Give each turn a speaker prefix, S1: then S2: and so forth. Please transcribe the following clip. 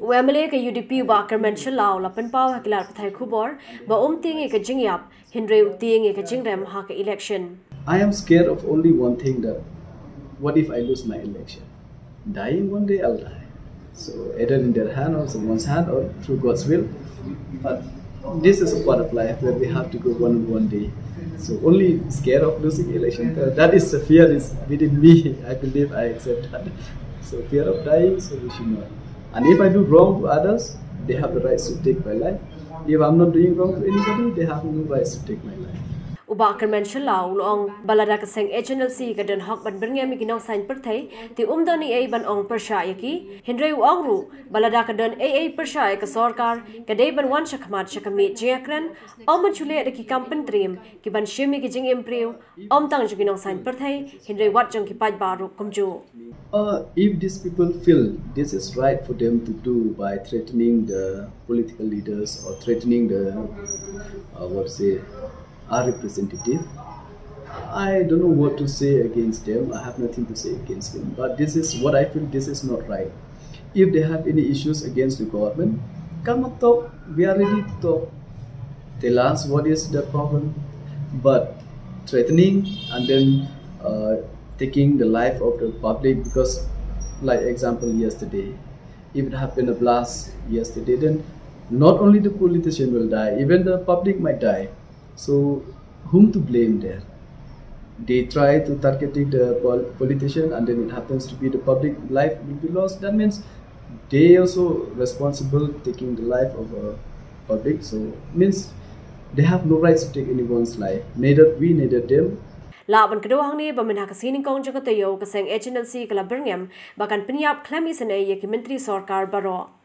S1: Wemele ke UDP ba Kermenshel Lao la penpau hakilar pathai khubor ba ting ke jingyap Hindre uting ke jingrem ha ke election.
S2: I am scared of only one thing, that what if I lose my election? Dying one day I'll die. So either in their hand or someone's hand or through God's will. But this is a part of life where we have to go one day. So only scared of losing election. That is the fear is within me. I believe I accept that. So fear of dying, so we should not. And if I do wrong to others, they have the rights to take my life. If I'm not doing wrong to anybody, they have no rights to take my life.
S1: Uba Kermenshel Lao long balada ka seng HNLC ka den hak ban berngem mi ginong sign perthai ti umdani ai ban ong persha yaki Hindre uang ru balada ka den ai persha ka sarkar ka dei ban wan shakmat shakami jekran om chule de ki kampen trim ki ban shimi ki jing improve om tang ju ginong sign perthai Hindre wat jong ki paj baru kumju.
S2: If these people feel this is right for them to do by threatening the political leaders or threatening the our representative, I don't know what to say against them. I have nothing to say against them. But this is what I feel, this is not right. If they have any issues against the government, come and talk. We are ready to talk. Tell us what is the problem. But threatening and then taking the life of the public, because like example yesterday, if it happened a blast yesterday, then not only the politician will die, even the public might die. So whom to blame there? They try to target the politician and then it happens to be the public life will be lost. That means they also responsible taking the life of a public. So means they have no rights to take anyone's life. Neither we, neither them.
S1: Laban kedua hang ni baminha kasini kong jaga tayo kaseng HNLC kala berngem bahkan penyap klaim isan ay menteri sarkar baro.